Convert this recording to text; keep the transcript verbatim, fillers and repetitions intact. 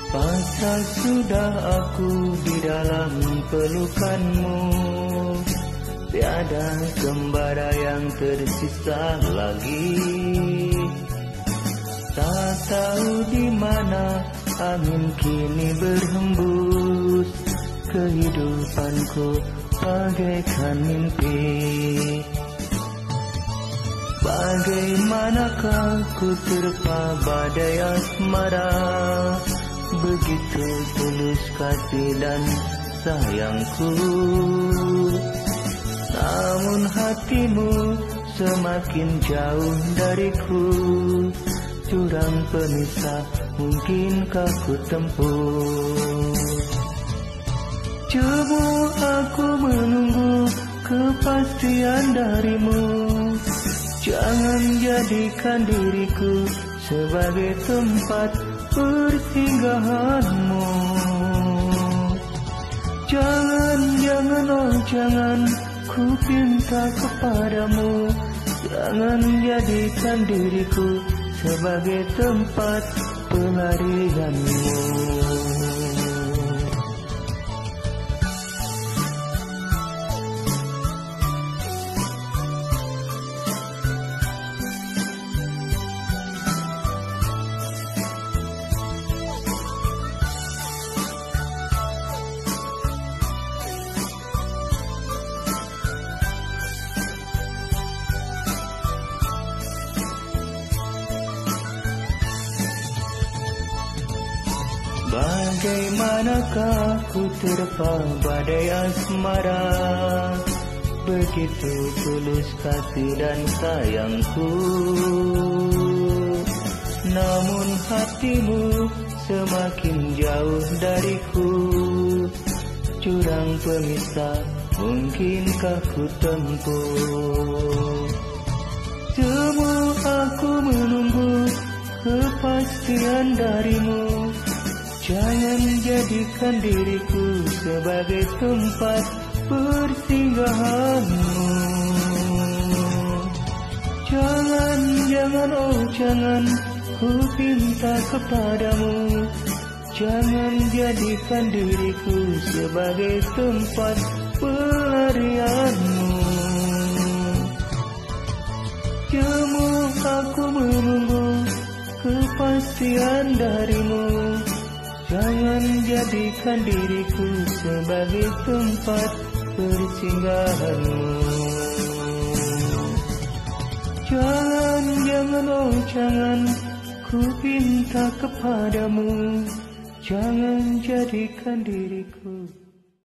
Pasal sudah aku di dalam pelukanmu, tiada gembara yang tersisa lagi. Tak tahu di mana angin kini berhembus, kehidupanku bagaikan mimpi. Bagaimanakah ku terpa badai asmara, begitu tulus kasih dan sayangku. Namun hatimu semakin jauh dariku, jurang pemisah mungkinkah ku tempuh. Cuma aku menunggu kepastian darimu, jangan jadikan diriku sebagai tempat persinggahanmu. Jangan, jangan, oh jangan, ku pinta kepadamu, jangan jadikan diriku sebagai tempat pelarianmu. Bagaimanakah ku terpa badai asmara, begitu tulus kasih dan sayangku. Namun hatimu semakin jauh dariku, jurang pemisah mungkinkah ku tempuh. Cuma aku menunggu kepastian darimu, jangan jadikan diriku sebagai tempat persinggahanmu. Jangan, jangan, oh jangan, ku pinta kepadamu, jangan jadikan diriku sebagai tempat pelarianmu. Cuma aku menunggu kepastian darimu, jangan jadikan diriku sebagai tempat persinggahanmu. Jangan, jangan, oh jangan, ku pinta kepadamu, jangan jadikan diriku